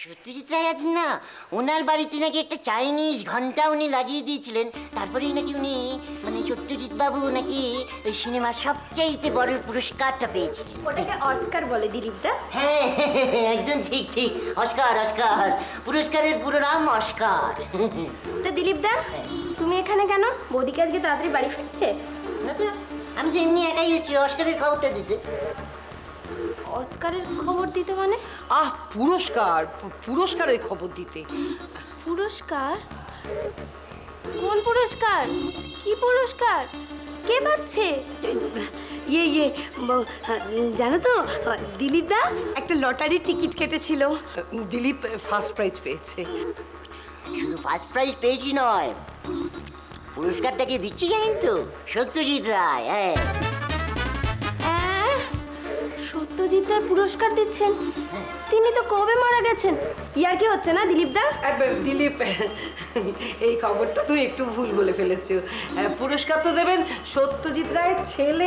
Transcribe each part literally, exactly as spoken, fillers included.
সত্যজিৎ রায় আছেন না, ওনার বাড়িতে নাকি একটা চাইনিজ ঘন্টা উনি লাগিয়ে দিয়েছিলেন। তারপরেই নাকি উনি মানে সত্যজিৎ বাবু নাকি ওই সিনেমার সবচাইতে বড় পুরস্কারটা পেয়েছিলেন। ওটাকে অস্কার বলে দিলীপদা। হ্যাঁ একদম ঠিক ঠিক, অস্কার অস্কার, পুরস্কারের পুরো নাম অস্কার। তো দিলীপদা তুমি এখানে কেন? বৌদিকে আজকে তাড়াতাড়ি বাড়ি ফিরছে? না তো, আমি তো এমনি একাই এসেছি অস্কারের খবরটা দিতে। অস্কারের খবর দিতে মানে? আহ পুরস্কার, পুরস্কারের খবর দিতে। পুরস্কার? কোন পুরস্কার? কি পুরস্কার? কে পাচ্ছে? ইয়ে ইয়ে জানো তো দিলীপদা একটা লটারির টিকিট কেটেছিল। দিলীপ ফার্স্ট প্রাইজ পেয়েছে। শুধু ফার্স্ট প্রাইজ পেয়েছি নয়, পুরস্কারটাকে দিচ্ছি জানেন তো? সত্যজিৎ রায়। হ্যাঁ হ্যাঁ, সত্যজিৎ রায় পুরস্কার দিচ্ছেন? তিনি তো কবে মারা গেছেন। ইয়ার কি হচ্ছে না দিলীপদা? দিলীপ এই খবরটা তুই একটু ভুল বলে ফেলেছো। পুরস্কার তো দেবেন সত্যজিৎ রায়ের ছেলে।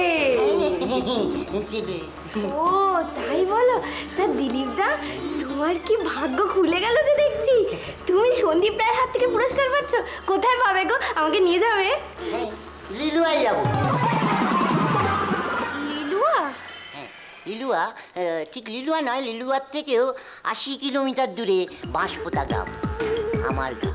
ও তাই বলো? তা দিলীপদা তোমার কি ভাগ্য খুলে গেল যে দেখছি। তুমি সন্দীপ রায়ের হাত থেকে পুরস্কার পাচ্ছ। কোথায় পাবে গো? আমাকে নিয়ে যাবে? লিলুয়ায় যাবো। লিলুয়া? হ্যাঁ লিলুয়া, ঠিক লিলুয়া নয়, লিলুয়ার থেকেও আশি কিলোমিটার দূরে বাঁশপোতা গ্রাম, আমার গ্রাম।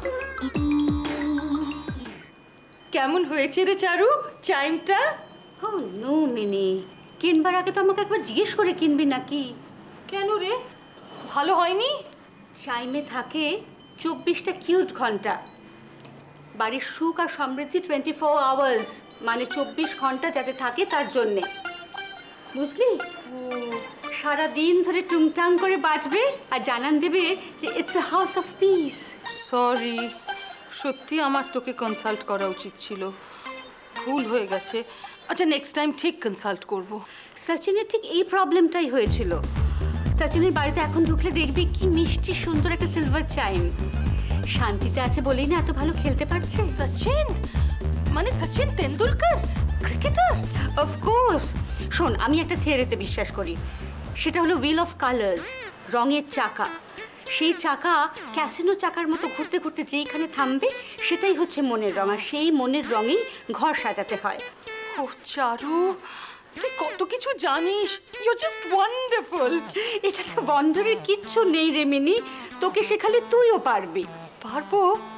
কেমন হয়েছে রে চারু চাইমটা? ও নো মিনি, কিনবার আগে তো আমাকে একবার জিজ্ঞেস করে কিনবি নাকি? কেন রে, ভালো হয়নি? চাইমে থাকে চব্বিশটা কিউট ঘন্টা। বাড়ির সুখ আর সমৃদ্ধি টোয়েন্টি ফোর আওয়ার্স, মানে চব্বিশ ঘন্টা যাতে থাকে তার জন্যে, বুঝলি? সারা দিন ধরে টুংটাং করে বাজবে আর জানান দেবে যে it's a house of peace. Sorry, সত্যি আমার তোকে কনসাল্ট করা উচিত ছিল, ভুল হয়ে গেছে। আচ্ছা নেক্সট টাইম ঠিক কনসাল্ট করব। সচিনের ঠিক এই প্রবলেমটাই হয়েছিল। সচিনের বাড়িতে এখন ঢুকলে দেখবি কি মিষ্টি সুন্দর একটা সিলভার চাইম। শান্তিতে আছে বলেই না এত ভালো খেলতে পারছে। সচিন মানে সচিন তেন্ডুলকর, ক্রিকেটার? অফকোর্স। শোন, আমি একটা থিওরিতে বিশ্বাস করি, সেটা হলো হুইল অফ কালার্স, রঙের চাকা। সেই চাকা ক্যাসিনো চাকার মতো ঘুরতে ঘুরতে যেইখানে থামবে সেটাই হচ্ছে মনের রং, আর সেই মনের রঙেই ঘর সাজাতে হয়। ও চারু, তুই কত কিছু জানিস, ইউ জাস্ট ওয়ান্ডারফুল। এটাতে ওয়ান্ডারের কিচ্ছু নেই রে মিনি, তোকে শেখালে তুইও পারবি। পারবো?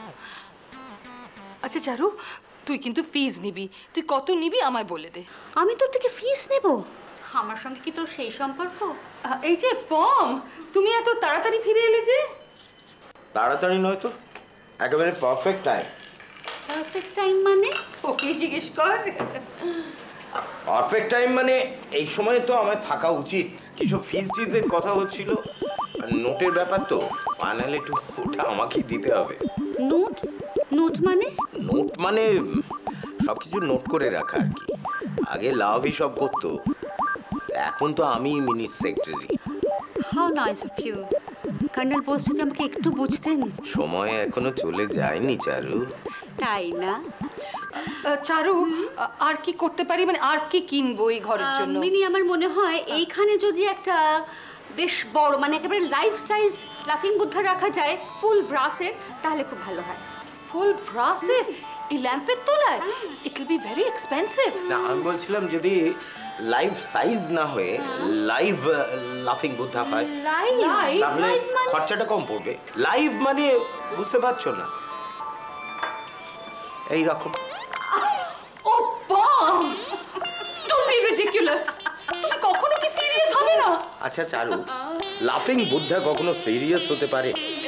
আচ্ছা চারু, তুই কিন্তু ফিজ নিবি, তুই কত নিবি আমায় বলে দে। আমি তোর থেকে ফিস নেব? আমার সঙ্গে কি তোর সেই সম্পর্ক? এই যে পম, তুমি এত তাড়াতাড়ি ফিরে এলে যে? তাড়াতাড়ি নয় তো, একেবারে পারফেক্ট টাইম। পারফেক্ট টাইম মানে? ওকে জিজ্ঞেস কর। পারফেক্ট টাইম মানে এই সময় তো আমার থাকা উচিত। কিছু ফিজ টিজের কথা হচ্ছিল, আর নোটের ব্যাপার তো, ফাইনালি একটু ওটা আমাকেই দিতে হবে। নোট? নোট মানে? নোট মানে সব কিছু নোট করে রাখা আর কি। আগে লাভই সব করতো, এখন তো আমি mini secretary. How nice of you. Colonel Bose যদি আমাকে একটু বুঝতেন। সময় এখনো চলে যায়নি চারু। তাই না? চারু, আর কি করতে পারি, মানে আর কি কিনবো এই ঘরের জন্য? মিনি, আমার মনে হয় এইখানে যদি একটা বেশ বড় মানে একেবারে লাইফ সাইজ লাফিং বুদ্ধা রাখা যায় ফুল ব্রাসের, তাহলে খুব ভালো হয়। ফুল ব্রাসের? এই ল্যাম্পের তলায়? It will be very expensive. না, আমি বলছিলাম যদি লাইভ সাইজ না হয়ে লাইভ লাফিং বুদ্ধা হয় লাইভ? তাহলে খরচাটা কম পড়বে। লাইভ মানে বুঝতে পারছো না, এই রকম। ও পম, ডোন্ট বি রিডিকুলাস। তুমি কখনো কি সিরিয়াস হবে না? আচ্ছা চারু, লাফিং বুদ্ধা কখনো সিরিয়াস হতে পারে?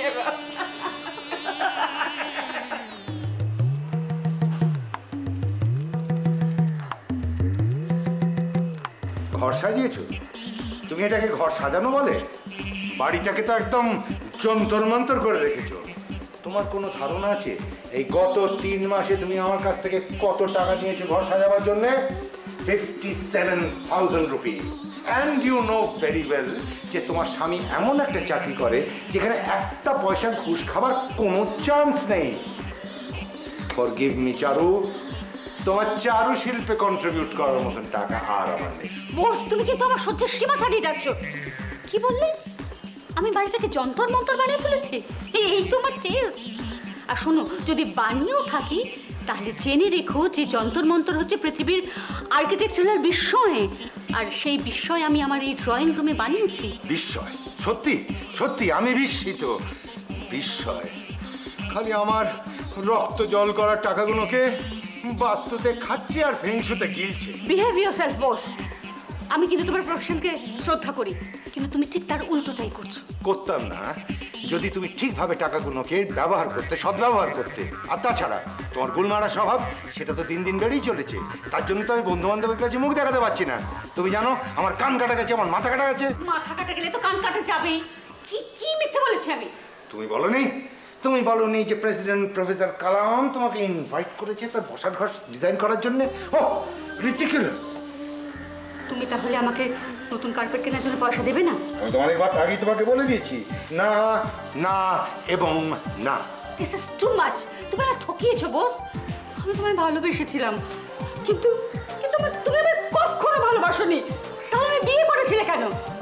ঘর সাজিয়েছো তুমি? এটাকে ঘর সাজানো বলে? বাড়িটাকে তো একদম যন্তর মন্তর করে রেখেছো। তোমার কোনো ধারণা আছে এই গত তিন মাসে তুমি আমার কাছ থেকে কত টাকা নিয়েছো ঘর সাজাবার জন্য? Fifty seven thousand rupees. And you know very well যে তোমার স্বামী এমন একটা চাকরি করে যেখানে একটা পয়সা ঘুষ খাবার কোনো চান্স নেই। ফরগিভ মি চারু, তোমার চারু শিল্পে কন্ট্রিবিউট করার মতন টাকা আর আমার নেই। বস, তুমি কিন্তু আমার সহ্যের সীমা ছাড়িয়ে যাচ্ছ। কি বললে? আমি বাড়িটাকে যন্তর মন্তর বানিয়ে ফেলেছি? এই তোমার চেস্ট। আর শোনো, যদি বানিয়েও থাকি তাহলে জেনে রেখো যে যন্তর মন্তর হচ্ছে পৃথিবীর আর্কিটেকচারাল বিস্ময়, আর সেই বিস্ময় আমি আমার এই ড্রয়িং রুমে বানিয়েছি। বিস্ময়? সত্যি সত্যি আমি বিস্মিত। বিস্ময়? খালি আমার রক্ত জল করার টাকাগুলোকে বাস্তুতে খাচ্ছে আর ফেংশুতে গিলছে। বিহেভ ইয়োরসেলফ বস। আমি কিন্তু তোমার প্রফেশনকে শ্রদ্ধা করি, কিন্তু তুমি ঠিক তার উল্টোটাই করছো। করতাম না যদি তুমি ঠিকভাবে টাকাগুলোকে ব্যবহার করতে, সদ্ব্যবহার করতে। আর তাছাড়া তোমার গুলমারা স্বভাব সেটা তো দিন দিন বেড়েই চলেছে। তার জন্য তো আমি বন্ধু বান্ধবের কাছে মুখ দেখাতে পারছি না। তুমি জানো আমার কান কাটা গেছে, আমার মাথা কাটা গেছে। মাথা কাটা গেলে তো কান কাটা যাবেই। কি কি মিথ্যে বলেছি আমি? তুমি বলনি তুমি বলনি যে প্রেসিডেন্ট প্রফেসর কালাম তোমাকে ইনভাইট করেছে তার বসার ঘর ডিজাইন করার জন্য? Oh ridiculous. তুমি তাহলে আমাকে নতুন কার্পেট কেনার জন্য পয়সা দেবে না? আমি তো অনেকবার আগেই তোমাকে বলে দিয়েছি না, না এবং না। This is too much. তুমি আর ঠকিয়েছো বস। আমি তোমায় ভালোবেসেছিলাম, কিন্তু কিন্তু আমার- তুমি আমায় কখনো ভালোবাসোনি। তাহলে আমি বিয়ে করেছিলে কেন?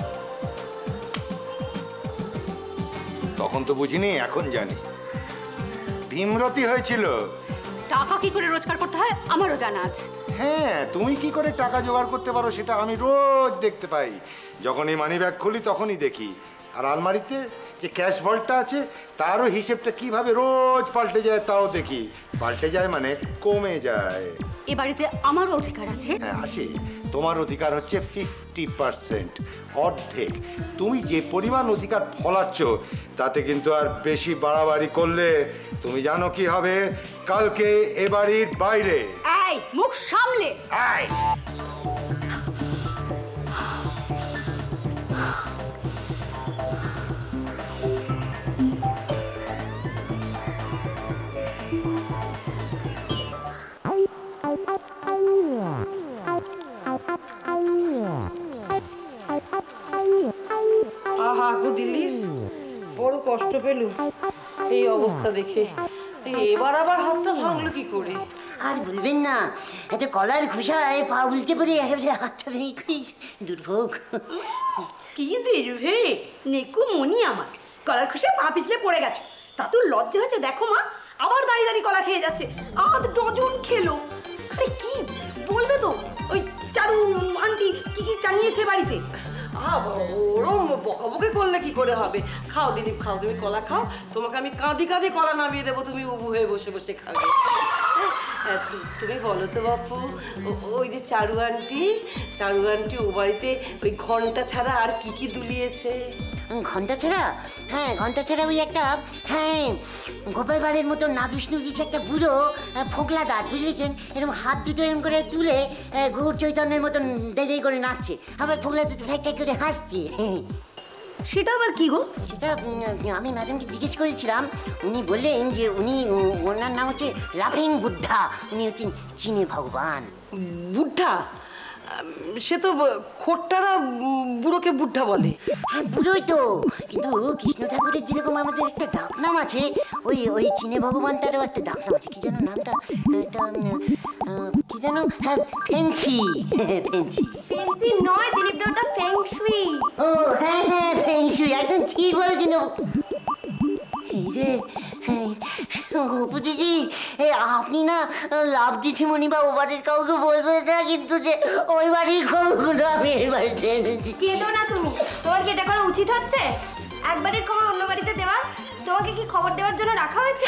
তখন তো বুঝিনি, এখন জানি। ভীমরতি হয়েছিল। টাকা কি করে রোজগার করতে হয় আমারও জানা আছে। হ্যাঁ, তুমি কি করে টাকা জোগাড় করতে পারো সেটা আমি রোজ দেখতে পাই। যখনই মানি ব্যাগ খুলি তখনই দেখি। আর আলমারিতে যে ক্যাশ ভল্টটা আছে তারও হিসেবটা কিভাবে রোজ পাল্টে যায় তাও দেখি। পাল্টে যায় মানে কমে যায়। এ বাড়িতে আমারও অধিকার আছে। হ্যাঁ আছে। তোমার অধিকার হচ্ছে ফিফটি পার্সেন্ট, অর্ধেক। তুমি যে পরিমাণ অধিকার ফলাচ্ছ তাতে কিন্তু আর বেশি বাড়াবাড়ি করলে তুমি জানো কি হবে? কালকে এ বাড়ির বাইরে। এই মুখ সামলে। এই আহা গো দিল্লি, বড় কষ্ট পেলুম এই অবস্থা দেখে। এবার আবার হাতটা ভাঙলো কি করে? আর বলবেন না, এত কলার খোসায় পা উল্টে পড়ে একেবারে হাতটা ভেঙে গেছে। দুর্ভোগ। কি দিরভে নেকু মনি আমার, কলার খুশে পা পিছলে পড়ে গেছে। তা তো লজ্জা হচ্ছে, দেখো মা আবার দাঁড়িয়ে দাঁড়িয়ে কলা খেয়ে যাচ্ছে। আধ ডজন খেলো। আরে কি বলবে তো, ওই চারু আন্টি কি কি টানিয়েছে বাড়িতে। ওরম বকাবকি করলে কি করে হবে? খাও দিলীপ, খাও, তুমি কলা খাও। তোমাকে আমি কাঁদি কাঁদি কলা নামিয়ে দেবো, তুমি উবু হয়ে বসে বসে খাবে। হ্যাঁ, তুমি বলো তো বাপু, ওই যে চারু আন্টি, চারু আন্টি ও বাড়িতে ওই ঘন্টা ছাড়া আর কি কি দুলিয়েছে? ঘন্টা ছাড়া? হ্যাঁ, ঘন্টা ছাড়া ওই একটা, হ্যাঁ, গোপাল বাড়ির মতো নাদুস নুদুস একটা বুড়ো ফোকলা দাঁত, বুঝেছেন? এরকম হাত দুটো এরকম করে তুলে গৌর চৈতন্যের মতন দেরি করে নাচছে, আবার ফোকলা দুটো ফ্যাক ফ্যাক করে হাসছে। সেটা আবার কি গো? সেটা আমি ম্যাডামকে জিজ্ঞেস করেছিলাম। উনি বললেন যে উনি, ওনার নাম হচ্ছে লাফিং বুদ্ধা। উনি হচ্ছেন চীনে ভগবান। বুদ্ধা? সে তো খোট্টারা বুড়োকে বুদ্ধা বলে। হ্যাঁ, বুড়োই তো, কিন্তু কৃষ্ণ ঠাকুরের যেরকম আমাদের একটা ডাকনাম আছে, ওই ওই চীনে ভগবানটারও একটা ডাকনাম আছে। কি যেন নামটা? এটা কি যেন? হ্যাঁ, ফেন্সি। ফেন্সি ফেন্সি নয় দিলীপ দা, ওটা ফেংশুই। ও হ্যাঁ হ্যাঁ, ফেংশুই, একদম ঠিক বলেছেন। এই রে, অপু দিদি, আপনি না লাভ দিঠিমণি বা ও বাড়ির কাউকে বলবেন না কিন্তু যে ওই বাড়ির খবরগুলো আমি এই বাড়িতে এনেছি। কেঁদো না তুমি, তোমার কি এটা করা উচিত হচ্ছে? এক বাড়ির খবর অন্য বাড়িতে দেওয়া? তোমাকে কি খবর দেওয়ার জন্য রাখা হয়েছে?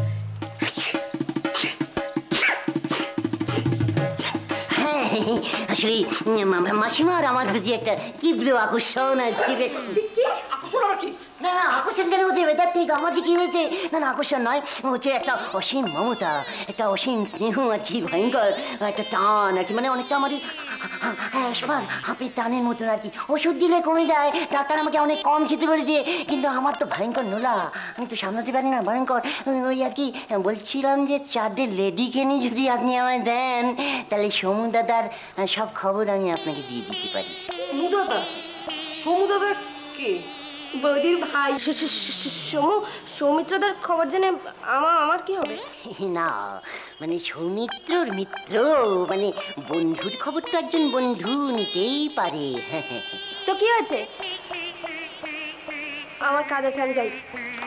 হ্যাঁ, আসলে মাসিমা আর আমার প্রতি একটা তীব্র আকর্ষণ আছে। কি আকর্ষণ আবার কি? না না, আকর্ষণ কেন হতে হবে? তার ঠিক আমাদের কি হয়েছে? না না, আকর্ষণ নয়, হচ্ছে একটা অসীম মমতা, একটা অসীম স্নেহ আর কি, ভয়ঙ্কর একটা টান আর কি, মানে অনেকটা আমারই একবার হাঁপির টানের মতন আর কি। ওষুধ দিলে কমে যায়, ডাক্তার আমাকে অনেক কম খেতে বলেছে, কিন্তু আমার তো ভয়ঙ্কর নোলা, আমি তো সামলাতে পারি না, ভয়ঙ্কর। ওই আর কি বলছিলাম যে চারটে লেডিকেনি যদি আপনি আমায় দেন তাহলে সমু দাদার সব খবর আমি আপনাকে দিয়ে দিতে পারি। সমুদাদা? সমুদাদা কে? বৌদির ভাই। সমু, সৌমিত্রদার খবর জেনে আমার আমার কি হবে? না মানে সৌমিত্রর মিত্র, মানে বন্ধুর খবর তো একজন বন্ধু নিতেই পারে। তো কি হয়েছে? আমার কাজ আছে, আমি যাই।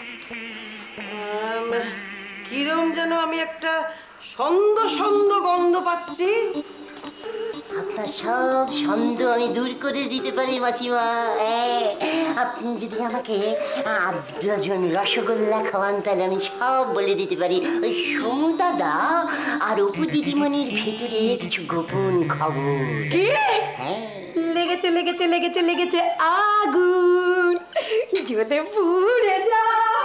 কিরম যেন আমি একটা সন্দ সন্দ গন্ধ পাচ্ছি। আপনার সব সন্দেহ আমি দূর করে দিতে পারি মাসিমা। হ্যাঁ, আপনি যদি আমাকে আধ ডজন রসগোল্লা খাওয়ান তাহলে আমি সব বলে দিতে পারি। ওই সোমু দাদা আর অপু দিদিমণির ভেতরে কিছু গোপন খবর। কি হ্যাঁ, লেগেছে লেগেছে লেগেছে লেগেছে আগুন, জ্বলে পুড়ে যা।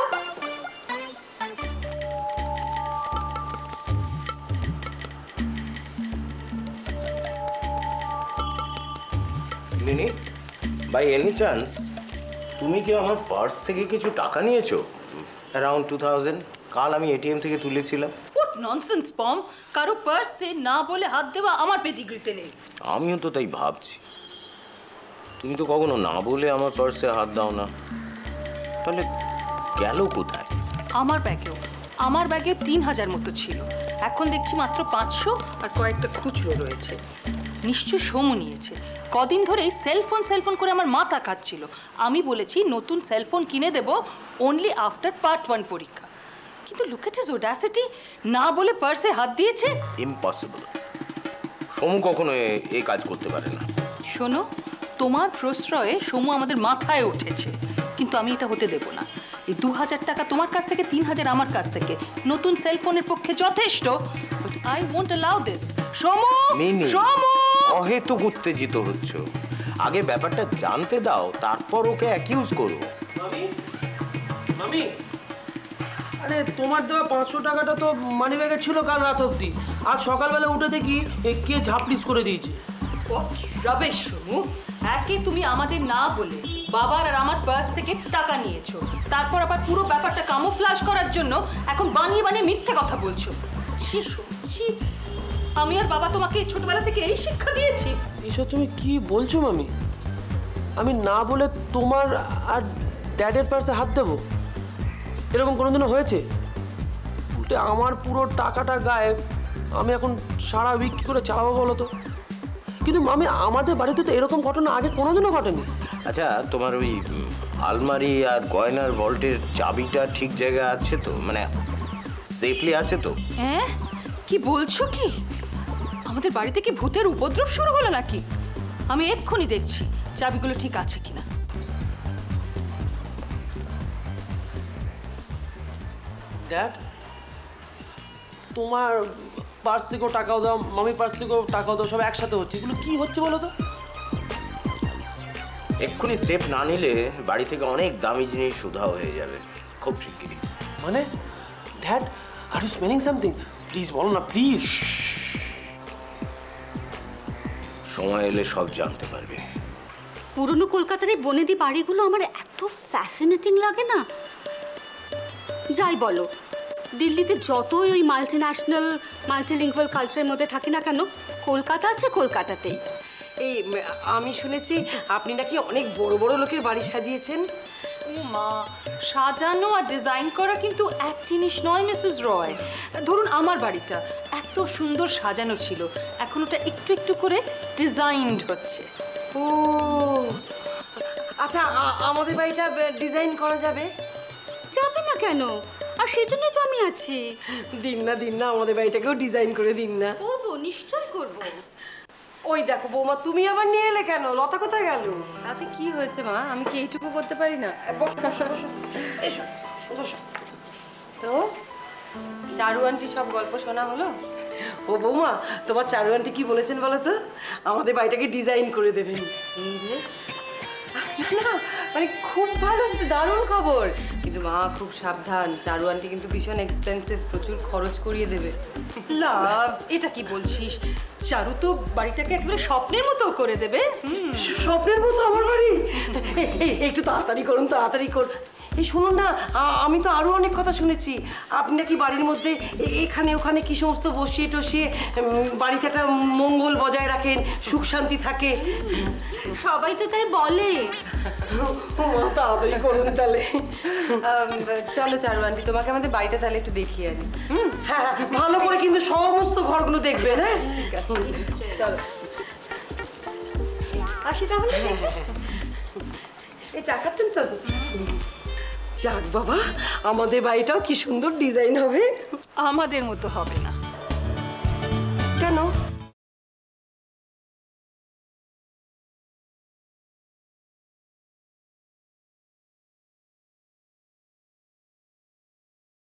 মিনি, বাই এনি চান্স তুমি কি আমার পার্স থেকে কিছু টাকা নিয়েছো? Around two thousand. কাল আমি এটিএম থেকে তুলেছিলাম। হোয়াট ননসেন্স পম, কারো পার্সে না বলে হাত দেওয়া আমার পেডিগ্রিতে নেই। আমিও তো তাই ভাবছি। তুমি তো কখনো না বলে আমার পার্সে হাত দাও না, তাহলে গেল কোথায়? আমার ব্যাগেও আমার ব্যাগে তিন হাজার মতো ছিল, এখন দেখছি মাত্র পাঁচশো আর কয়েকটা খুচরো রয়েছে। নিশ্চয় সমু নিয়েছে। কদিন ধরেই সেলফোন সেলফোন করে আমার মাথা খাচ্ছিল। আমি বলেছি নতুন সেলফোন কিনে দেব অনলি আফটার পার্ট ওয়ান পরীক্ষা, কিন্তু লুক এট হিজ অডাসিটি, না বলে পার্সে হাত দিয়েছে। ইম্পসিবল। সমু কখনো এ- এই কাজ করতে পারে না। শোনো, তোমার প্রশ্রয়ে সমু আমাদের মাথায় উঠেছে, কিন্তু আমি এটা হতে দেব না। এই দু হাজার টাকা তোমার কাছ থেকে, তিন হাজার আমার কাছ থেকে, নতুন সেলফোনের পক্ষে যথেষ্ট। I won't allow this. Somu, Mini, Somu, অহেতুক উত্তেজিত হচ্ছ। আগে ব্যাপারটা জানতে দাও, তারপর ওকে অ্যাকিউজ করো। মামি, মামি, আরে তোমার দেওয়া পাঁচশো টাকাটা তো মানি ব্যাগে ছিল কাল রাত অবধি। আজ সকালবেলা উঠে দেখি এ কে ঝাপলিস করে দিয়েছে। রবেশ সমু, একে তুমি আমাদের না বলে বাবার আর আমার পার্স থেকে টাকা নিয়েছো, তারপর আবার পুরো ব্যাপারটা কামোফ্লাশ করার জন্য এখন বানিয়ে বানিয়ে মিথ্যে কথা বলছো। ছি, ছি, আমি আর বাবা তোমাকে ছোটবেলা থেকে এই শিক্ষা দিয়েছি? এসব তুমি কি বলছো মামি? আমি না বলে তোমার আর ড্যাডের পার্সে হাত দেবো? এরকম কোনোদিনও হয়েছে? উল্টে আমার পুরো টাকাটা গায়েব। আমি এখন সারা উইক কী করে চালাবো বলো তো? কিন্তু মামি, আমাদের বাড়িতে তো এরকম ঘটনা আগে কোনোদিনও ঘটেনি। আচ্ছা, তোমার ওই উম, আলমারি আর গয়নার ভল্টের চাবিটা ঠিক জায়গায় আছে তো? মানে সেফলি আছে তো? হ্যাঁ, কি বলছো কি? আমাদের বাড়িতে কি ভূতের উপদ্রব শুরু হলো নাকি? আমি এক্ষুনি দেখছি চাবিগুলো ঠিক আছে কিনা। ড্যাড, তোমার পার্স থেকেও টাকাও দাও, মামির পার্স থেকেও টাকাও দাও, সব একসাথে হচ্ছে। এগুলো কি হচ্ছে বলো তো? এক্ষুনি স্টেপ না নিলে বাড়ি থেকে অনেক দামি জিনিস উধাও হয়ে যাবে খুব শিগগিরই। মানে dad, are you smelling something? Please বলো না, প্লিজ। সময় এলে সব জানতে পারবে। পুরনো কলকাতার এই বনেদি বাড়িগুলো আমার এত ফ্যাসিনেটিং লাগে না। যাই বলো, দিল্লিতে যতই ওই মাল্টি ন্যাশনাল মাল্টিলিঙ্গুয়াল কালচারের মধ্যে থাকি না কেন, কলকাতা আছে কলকাতাতেই। এই আমি শুনেছি আপনি নাকি অনেক বড় বড় লোকের বাড়ি সাজিয়েছেন। ও মা, সাজানো আর ডিজাইন করা কিন্তু এক জিনিস নয় মিসেস রয়। ধরুন আমার বাড়িটা এত সুন্দর সাজানো ছিল, এখন ওটা একটু একটু করে ডিজাইনড হচ্ছে। ও আচ্ছা, আ- আমাদের বাড়িটা ডিজাইন করা যাবে? যাবে না কেন? আর সেই জন্যই তো আমি আছি। দিন না দিন না, আমাদের বাড়িটাকেও ডিজাইন করে দিন না। করবো, নিশ্চয় করবো। ওই দেখো বৌমা, তুমি আবার নিয়ে এলে কেন? লতা কোথায় গেল? তাতে কি হয়েছে মা? আমি কি এইটুকু করতে পারি না? বসো বসো বসো, এসো বসো। তো চারু আন্টি সব গল্প শোনা হলো? ও বৌমা, তোমার চারু আন্টি কি বলেছেন বলো তো? আমাদের বাড়িটাকে ডিজাইন করে দেবেন। এই রে, না না, মানে খুব ভালো, সেটা দারুণ খবর। কিন্তু মা খুব সাবধান, চারু আন্টি কিন্তু ভীষণ এক্সপেন্সিভ, প্রচুর খরচ করিয়ে দেবে। লাভ, এটা কি বলছিস? চারু তো বাড়িটাকে একেবারে স্বপ্নের মতো করে দেবে। হুম, স্বপ্নের মতো আমার বাড়ি? এই, এই, একটু তাড়াতাড়ি করুন, তাড়াতাড়ি করুন। এই শুনুন না, আ- আমি তো আরো অনেক কথা শুনেছি। আপনি নাকি বাড়ির মধ্যে এ- এখানে ওখানে কি সমস্ত বসিয়ে টসিয়ে উম, বাড়িতে একটা মঙ্গল বজায় রাখেন, সুখ শান্তি থাকে। সবাই তো তাই বলে। ও মা, তাড়াতাড়ি করুন তাহলে। আম, চলো চারু আন্টি, তোমাকে আমাদের বাড়িটা তাহলে একটু দেখিয়ে আনি। হুম, হ্যাঁ হ্যাঁ, ভালো করে কিন্তু সমস্ত ঘরগুলো দেখবেন। হ্যাঁ ঠিক আছে, চলো। আসি তাহলে। এই চা খাচ্ছেন তো? যাক বাবা, আমাদের বাড়িটাও কি সুন্দর ডিজাইন হবে। আমাদের মতো হবে না। কেন?